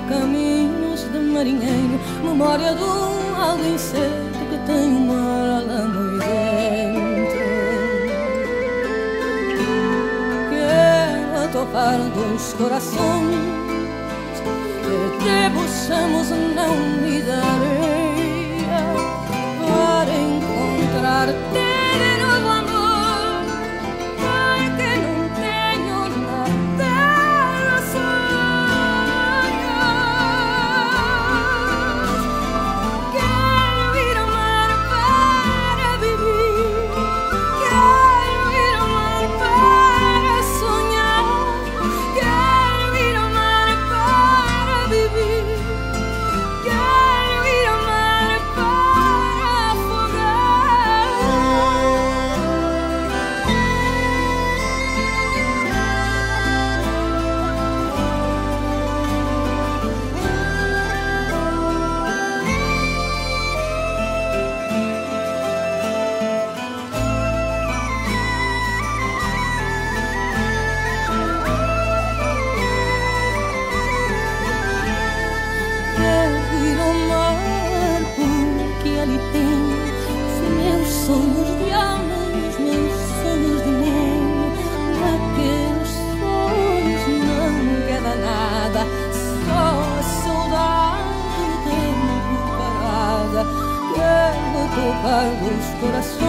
caminhos de marinheiro, memória de um algo incerto que tem o mar lá no dentro. Quero tocar dos corações que debruçamos na umida areia para encontrar-te de novo, amor, porque não tenho nada a sonhar. Quero ir ao mar para viver, quero ir ao mar para sonhar, quero ir ao mar para viver, quero ir ao mar para afogar. Quero ir ao mar porque ali tem os meus sonhos de alma e os meus sonhos de mim. Naqueles sonhos não queda nada, só a saudade do tempo parada. Quero tocar os corações